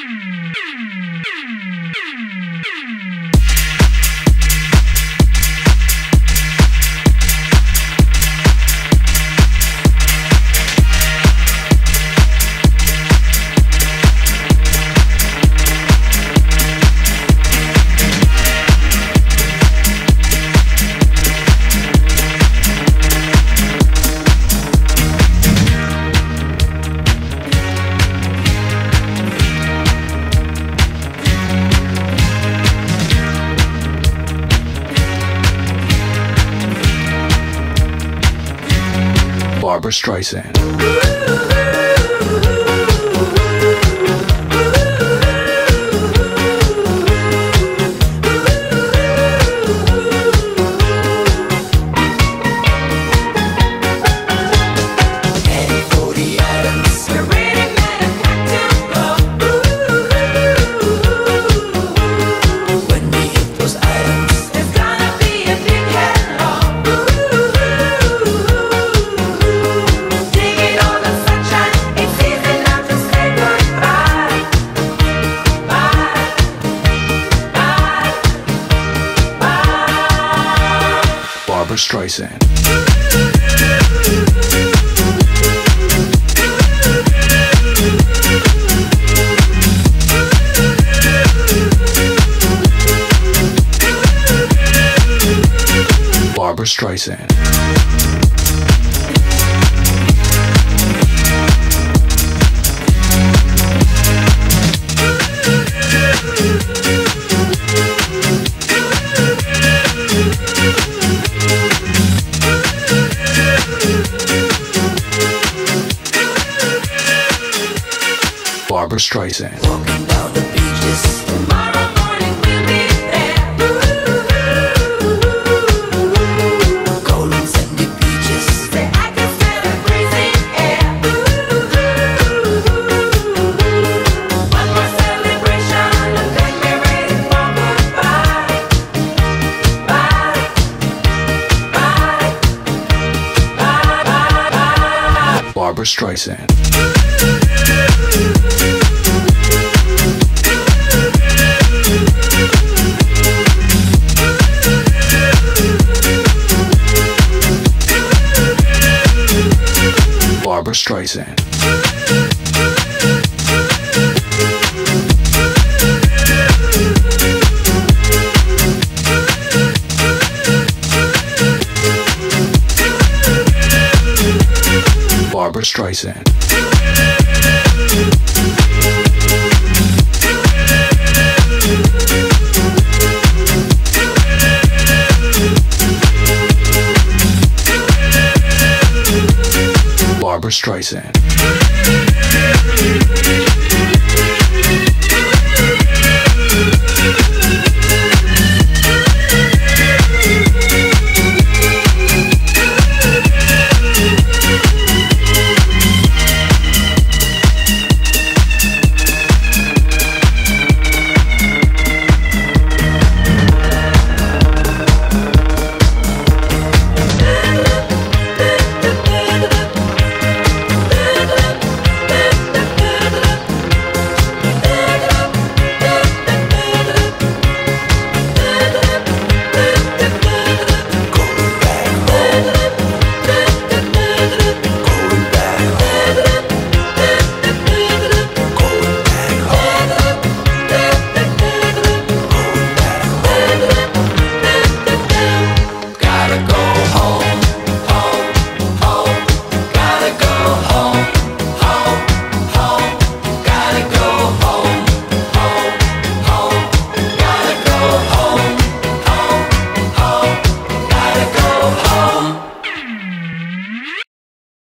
Barbra Streisand. Barbra Streisand. Barbra Streisand. Barbra Streisand. Walking down the beaches. Tomorrow morning we'll be there. Golden sandy beaches. Say I can smell the breezy air. One more celebration and then we're ready for goodbye. Bye, bye, bye, bye, bye. Barbra Streisand. Barbra Streisand. Barbra Streisand. Barbra Streisand.